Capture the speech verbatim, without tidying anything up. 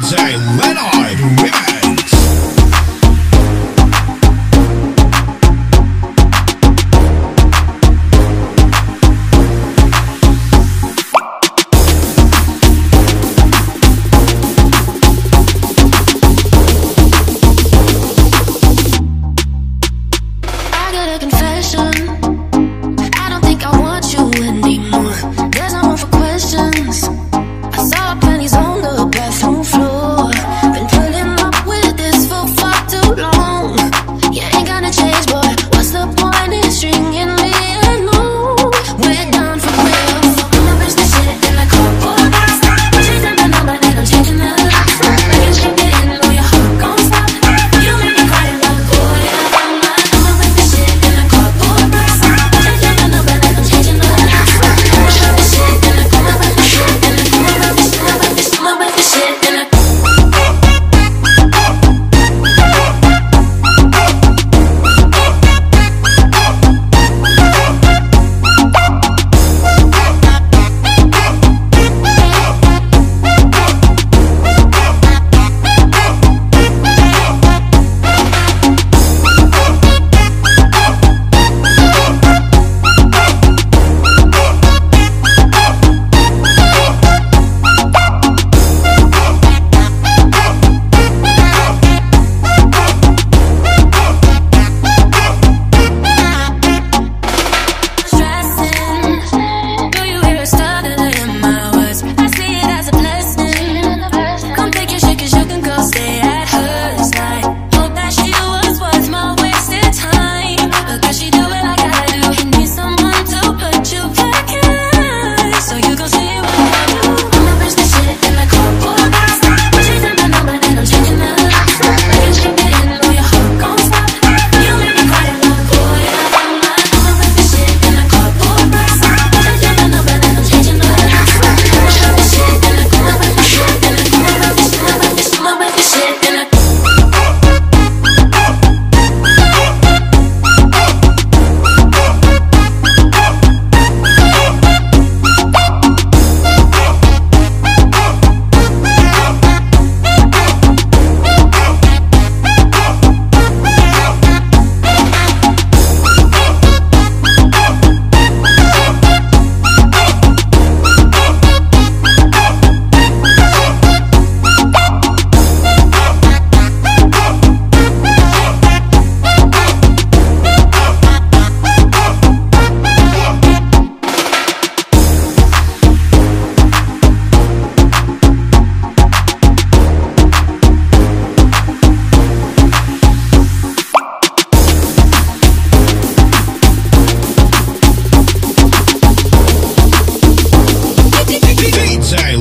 J Lenard Remix. I got a confession. I don't think I want you anymore. There's no room for questions. I saw our panties on the bathroom floor. Been putting up with this for far too long. You ain't gonna change, boy. What's the point in stringing me along? We're done for real. So I'ma bitch this shit in a cardboard box. Changing the number and I'm changing the locks. I can check it in, know your heart gon' stop. You make me cry like boy, I'm not. I'ma bitch this shit in a cardboard box. Changing the number and I'm changing the locks. I'ma bitch this shit in a I'ma bitch this shit in a I'ma bitch this I'ma bitch this I'ma bitch this shit in a D J